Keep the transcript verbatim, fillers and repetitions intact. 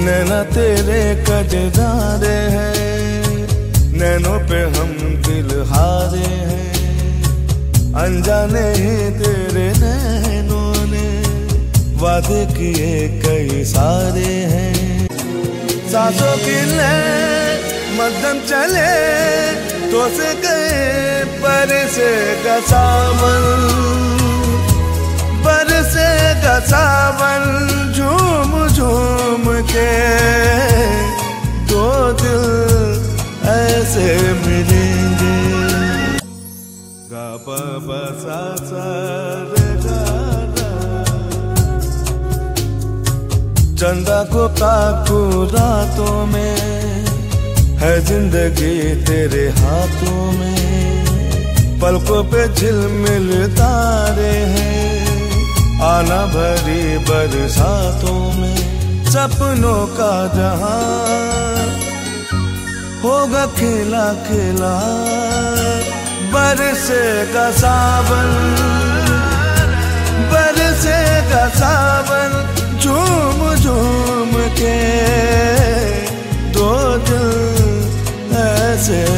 नैना तेरे कजरारे हैं, नैनों पे हम दिल हारे हैं। अनजाने ही तेरे नैनों ने वादे किए कई सारे हैं। सांसों की लय मध्यम चले तो से गए बरसे का सावन, बरसे का सावन झूम झूम के दो दिल ऐसे मिलेंगे। गा पा पा सा सा रे गा रा। चंदा को ताकू रातों में, है जिंदगी तेरे हाथों में। पलकों पे झिलमिल तारे हैं, आना भरी बरसातों में। सपनों का जहां होगा खिला खिला, बरसेगा सावन, बरसेगा सावन झूम झूम के दो दिल ऐसे